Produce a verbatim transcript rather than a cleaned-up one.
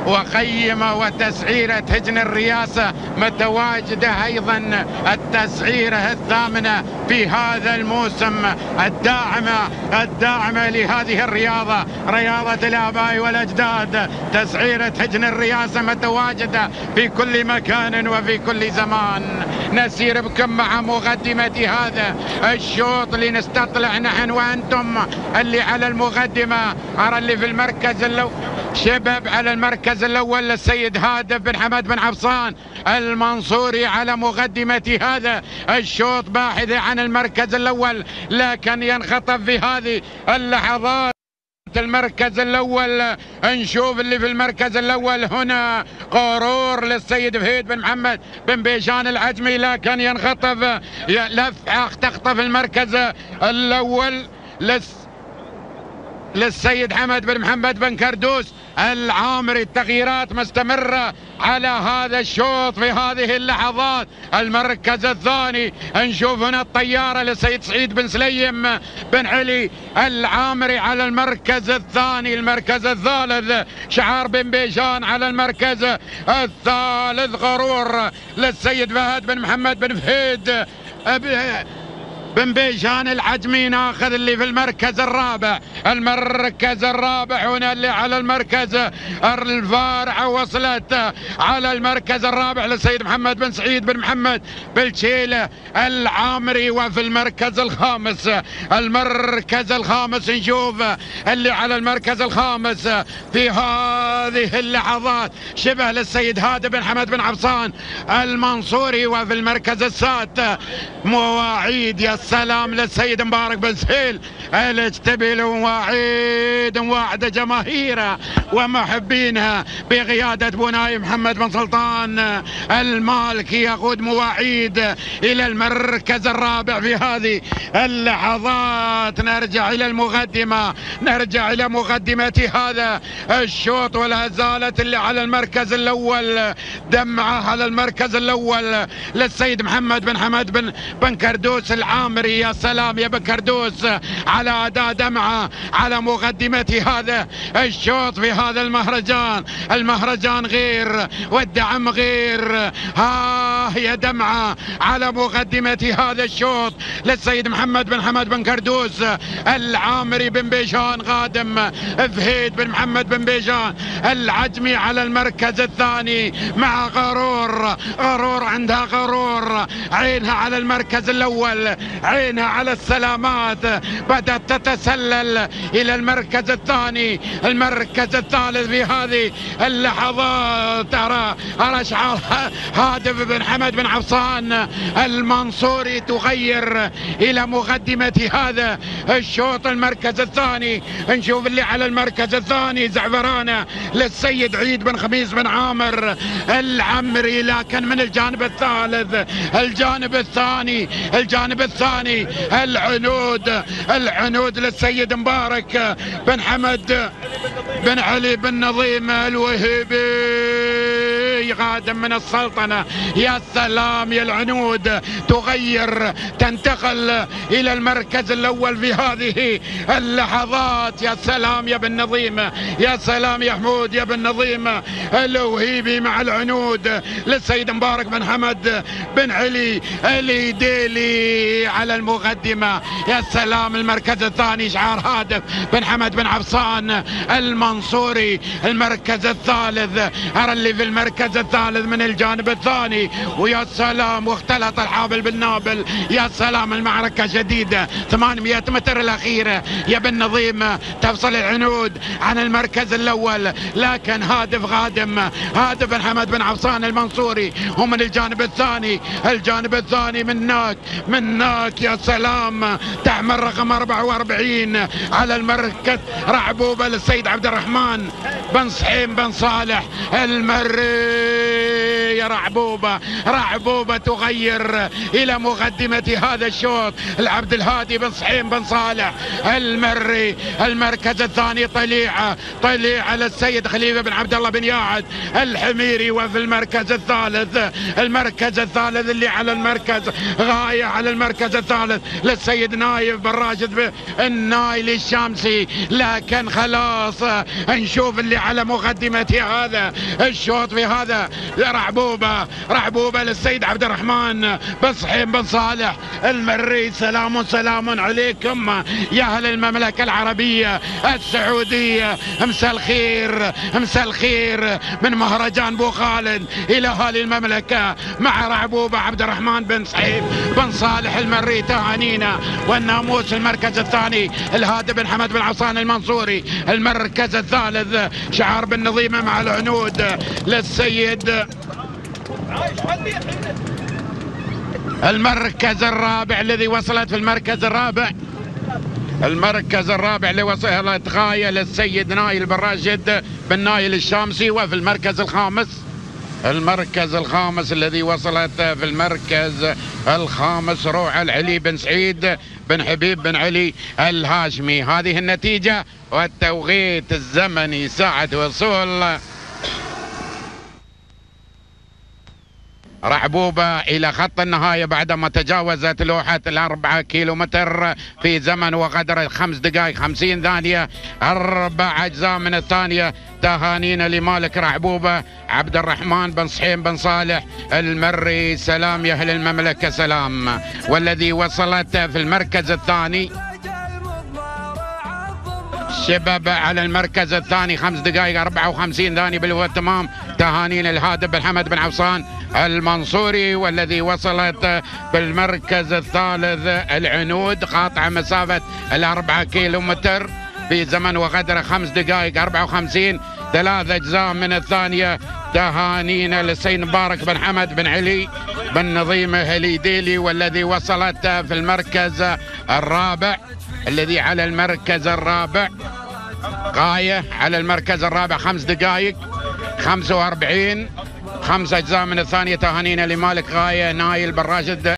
وقيمة وتسعيرة هجن الرياسة متواجدة أيضا التسعيرة الثامنة في هذا الموسم الداعمة الداعمة لهذه الرياضة، رياضة الآباء والأجداد. تسعيرة هجن الرياسة متواجدة في كل مكان وفي كل زمان. نسير بكم مع مقدمة هذا الشوط لنستطلع نحن وأنتم اللي على المقدمة. أرى اللي في المركز الأول شباب على المركز الأول السيد هادف بن حمد بن عفصان المنصوري على مقدمة هذا الشوط باحث عن المركز الأول، لكن ينخطف في هذه اللحظات المركز الأول. نشوف اللي في المركز الأول هنا قرور للسيد فهيد بن محمد بن بيجان العجمي، لكن ينخطف لفعة تخطف المركز الأول لس للسيد حمد بن محمد بن كردوس العامري. التغييرات مستمرة على هذا الشوط في هذه اللحظات. المركز الثاني نشوف هنا الطيارة للسيد سعيد بن سليم بن علي العامري على المركز الثاني. المركز الثالث شعار بن بيجان على المركز الثالث. غرور للسيد فهد بن محمد بن فهيد بن بيجان العجمي ناخذ اللي في المركز الرابع. المركز الرابع هنا اللي على المركز الفارعة وصلت على المركز الرابع للسيد محمد بن سعيد بن محمد بالشيلة العامري. وفي المركز الخامس المركز الخامس نشوف اللي على المركز الخامس في هذه اللحظات شبه للسيد هادي بن حمد بن عفصان المنصوري. وفي المركز السادس مواعيد يا السلام للسيد مبارك بن سهيل الاجتبيل. مواعيد واعدة جماهيرها ومحبينها بقيادة بناي محمد بن سلطان المالكي يقود مواعيد إلى المركز الرابع في هذه اللحظات. نرجع إلى المقدمة نرجع إلى مقدمة هذا الشوط. ولا زالت اللي على المركز الأول دمعة على المركز الأول للسيد محمد بن حمد بن بن كردوس العامري. يا سلام يا بن كردوس على أداء دمعة على مقدمة هذا الشوط في هذا المهرجان. المهرجان غير والدعم غير. ها يا دمعة على مقدمة هذا الشوط للسيد محمد بن حمد بن كردوس العامري بن بيجان غادم فهيد بن محمد بن بيجان العجمي على المركز الثاني مع غرور. غرور عندها غرور عينها على المركز الأول عينها على السلامات بدأت تتسلل إلى المركز الثاني. المركز الثالث في هذه اللحظات أرى أرى شعار هادف بن حمد بن عفصان المنصوري تغير إلى مقدمة هذا الشوط. المركز الثاني نشوف اللي على المركز الثاني زعفرانة للسيد عيد بن خميس بن عامر العمري، لكن من الجانب الثالث الجانب الثاني الجانب الثاني العنود العنود للسيد مبارك بن حمد بن علي بن نظيم الوهيبي غادم من السلطنة. يا سلام يا العنود تغير تنتقل إلى المركز الأول في هذه اللحظات. يا سلام يا بن نظيم يا سلام يا حمود يا بن نظيم الوهيبي مع العنود للسيد مبارك بن حمد بن علي اليديلي على المقدمة. يا سلام المركز الثاني شعار هادف بن حمد بن عفصان المنصوري. المركز الثالث أرى اللي في المركز الثالث من الجانب الثاني. ويا سلام واختلط الحابل بالنابل. يا سلام المعركة جديدة ثمانمئة متر الأخيرة يا بن نظيم تفصل العنود عن المركز الأول، لكن هادف غادم هادف بن حمد بن عفصان المنصوري ومن الجانب الثاني الجانب الثاني من هناك من هناك يا سلام تحمل رقم أربعة وأربعين على المركز رعبوبة للسيد عبد الرحمن بن صحيم بن صالح المري. الثانية رعبوبة رعبوبة تغير إلى مقدمة هذا الشوط. العبد الهادي بن صحيم بن صالح المري. المركز الثاني طليعة طليعة للسيد خليفة بن عبد الله بن ياعد الحميري. وفي المركز الثالث المركز الثالث اللي على المركز غاية على المركز الثالث للسيد نايف بن راشد النايل الشامسي. لكن خلاص نشوف اللي على مقدمة هذا الشوط في هذا رعبوبة رعبوبة للسيد عبد الرحمن بن صحيم بن صالح المري. سلام سلام عليكم يا أهل المملكة العربية السعودية. مساء الخير مساء الخير من مهرجان بو خالد إلى أهالي المملكة مع رعبوبة عبد الرحمن بن صحيم بن صالح المري. تهانينا. والناموس المركز الثاني الهادي بن حمد بن عصان المنصوري. المركز الثالث شعار بن نظيمة مع العنود للسيد. المركز الرابع الذي وصلت في المركز الرابع المركز الرابع اللي وصلت غاية للسيد نايل بن راشد بن نايل الشامسي. وفي المركز الخامس المركز الخامس الذي وصلت في المركز الخامس روعة العلي بن سعيد بن حبيب بن علي الهاشمي. هذه النتيجة والتوقيت الزمني ساعة وصول رعبوبة إلى خط النهاية بعدما تجاوزت لوحة الأربعة كيلومتر في زمن وقدر خمس دقائق خمسين ثانية أربع أجزاء من الثانية. تهانينا لمالك رعبوبة عبد الرحمن بن صحيم بن صالح المري. سلام يا أهل المملكة سلام. والذي وصلت في المركز الثاني شباب على المركز الثاني خمس دقائق أربعة وخمسين ثانية بالوقت تمام. تهانينا الهادي بن حمد بن عفصان المنصوري. والذي وصلت بالمركز الثالث العنود قاطع مسافة الأربعة كيلومتر في زمن وقدر خمس دقائق أربعة وخمسين ثلاث أجزاء من الثانية. تهانينا للسيد مبارك بن حمد بن علي بن نظيم هليديلي. والذي وصلت في المركز الرابع الذي على المركز الرابع غاية على المركز الرابع خمس دقائق خمسة وأربعين خمس أجزاء من الثانية. تهانينا لمالك غاية نايل بن راشد